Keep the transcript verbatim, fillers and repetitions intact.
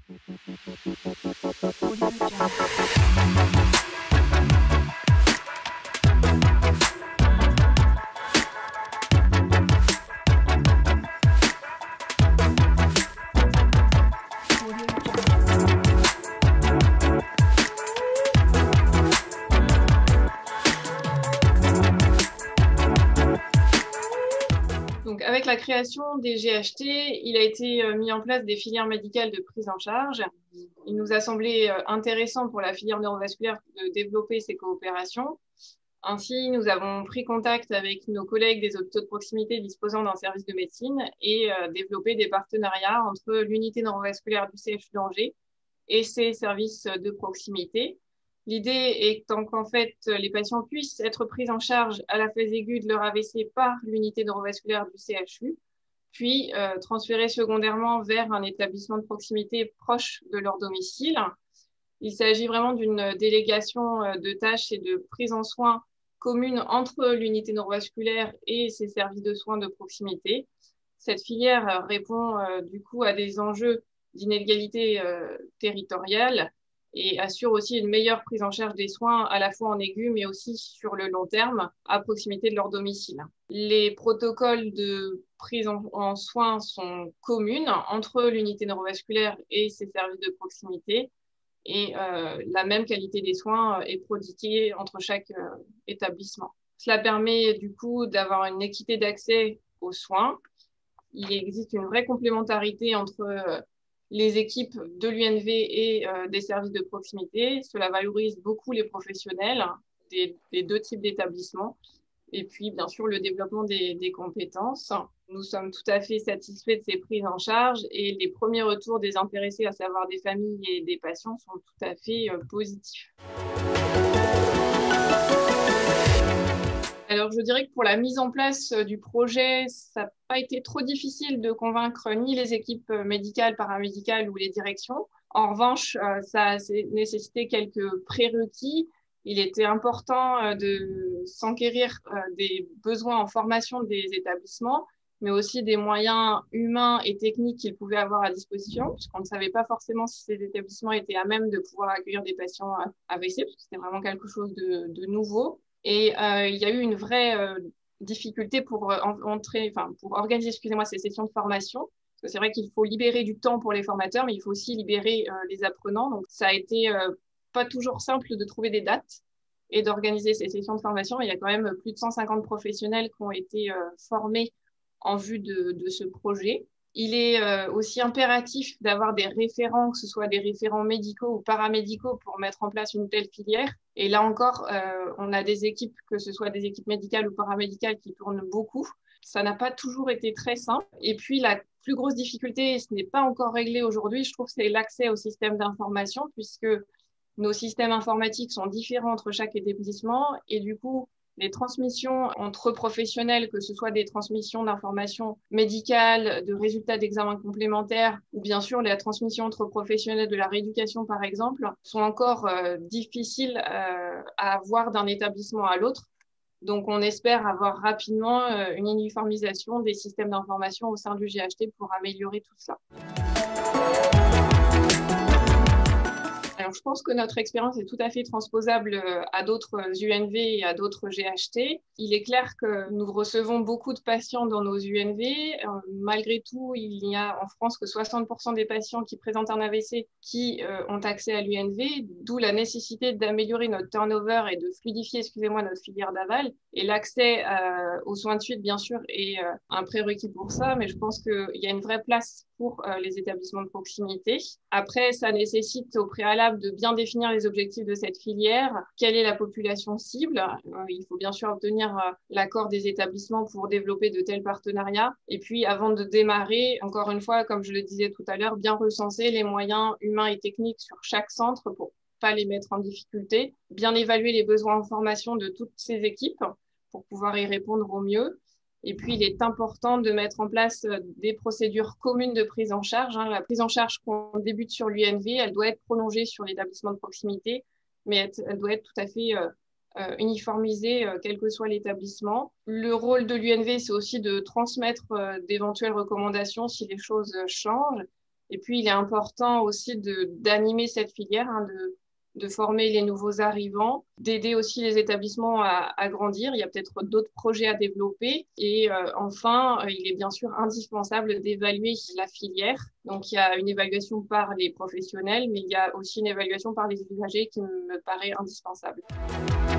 Donc, avec la création des G H T, il a été mis en place des filières médicales de prise en charge. Il nous a semblé intéressant pour la filière neurovasculaire de développer ces coopérations. Ainsi, nous avons pris contact avec nos collègues des hôpitaux de proximité disposant d'un service de médecine et euh, développé des partenariats entre l'unité neurovasculaire du C H U d'Angers et ses services de proximité. L'idée étant qu'en fait, les patients puissent être pris en charge à la phase aiguë de leur A V C par l'unité neurovasculaire du C H U, puis euh, transférés secondairement vers un établissement de proximité proche de leur domicile. Il s'agit vraiment d'une délégation de tâches et de prise en soins commune entre l'unité neurovasculaire et ses services de soins de proximité. Cette filière répond euh, du coup à des enjeux d'inégalité euh, territoriale et assure aussi une meilleure prise en charge des soins à la fois en aigu mais aussi sur le long terme à proximité de leur domicile. Les protocoles de prise en, en soins sont communs entre l'unité neurovasculaire et ses services de proximité et euh, la même qualité des soins est prodiguée entre chaque euh, établissement. Cela permet du coup d'avoir une équité d'accès aux soins. Il existe une vraie complémentarité entre euh, les équipes de l'U N V et euh, des services de proximité. Cela valorise beaucoup les professionnels des, des deux types d'établissements. Et puis, bien sûr, le développement des, des compétences. Nous sommes tout à fait satisfaits de ces prises en charge et les premiers retours des intéressés, à savoir des familles et des patients, sont tout à fait euh, positifs. Alors, je dirais que pour la mise en place du projet, ça n'a pas été trop difficile de convaincre ni les équipes médicales, paramédicales ou les directions. En revanche, ça a nécessité quelques prérequis. Il était important de s'enquérir des besoins en formation des établissements, mais aussi des moyens humains et techniques qu'ils pouvaient avoir à disposition, puisqu'on ne savait pas forcément si ces établissements étaient à même de pouvoir accueillir des patients A V C, parce que c'était vraiment quelque chose de, de nouveau. Et euh, il y a eu une vraie euh, difficulté pour, euh, entrer, enfin, pour organiser excusez-moi, ces sessions de formation. Parce que c'est vrai qu'il faut libérer du temps pour les formateurs, mais il faut aussi libérer euh, les apprenants. Donc, ça a été euh, pas toujours simple de trouver des dates et d'organiser ces sessions de formation. Il y a quand même plus de cent cinquante professionnels qui ont été euh, formés en vue de, de ce projet. Il est euh, aussi impératif d'avoir des référents, que ce soit des référents médicaux ou paramédicaux pour mettre en place une telle filière. Et là encore, euh, on a des équipes, que ce soit des équipes médicales ou paramédicales, qui tournent beaucoup. Ça n'a pas toujours été très simple. Et puis, la plus grosse difficulté, et ce n'est pas encore réglé aujourd'hui, je trouve, c'est l'accès au système d'information, puisque nos systèmes informatiques sont différents entre chaque établissement. Et du coup, les transmissions entre professionnels, que ce soit des transmissions d'informations médicales, de résultats d'examens complémentaires, ou bien sûr la transmission entre professionnels de la rééducation, par exemple, sont encore euh, difficiles euh, à avoir d'un établissement à l'autre. Donc, on espère avoir rapidement euh, une uniformisation des systèmes d'information au sein du G H T pour améliorer tout cela. Alors, je pense que notre expérience est tout à fait transposable à d'autres U N V et à d'autres G H T. Il est clair que nous recevons beaucoup de patients dans nos U N V. Euh, malgré tout, il n'y a en France que soixante pour cent des patients qui présentent un A V C qui euh, ont accès à l'U N V, d'où la nécessité d'améliorer notre turnover et de fluidifier, excusez-moi, notre filière d'aval. Et l'accès euh, aux soins de suite, bien sûr, est euh, un prérequis pour ça, mais je pense qu'il y a une vraie place pour euh, les établissements de proximité. Après, ça nécessite au préalable de bien définir les objectifs de cette filière. Quelle est la population cible? euh, Il faut bien sûr obtenir euh, l'accord des établissements pour développer de tels partenariats. Et puis, avant de démarrer, encore une fois, comme je le disais tout à l'heure, bien recenser les moyens humains et techniques sur chaque centre pour pas les mettre en difficulté, bien évaluer les besoins en formation de toutes ces équipes pour pouvoir y répondre au mieux. Et puis, il est important de mettre en place des procédures communes de prise en charge. La prise en charge qu'on débute sur l'U N V, elle doit être prolongée sur l'établissement de proximité, mais elle doit être tout à fait euh, uniformisée, euh, quel que soit l'établissement. Le rôle de l'U N V, c'est aussi de transmettre euh, d'éventuelles recommandations si les choses changent. Et puis, il est important aussi de, d'animer cette filière, hein, de, de former les nouveaux arrivants, d'aider aussi les établissements à, à grandir. Il y a peut-être d'autres projets à développer. Et euh, enfin, euh, il est bien sûr indispensable d'évaluer la filière. Donc, il y a une évaluation par les professionnels, mais il y a aussi une évaluation par les usagers qui me paraît indispensable.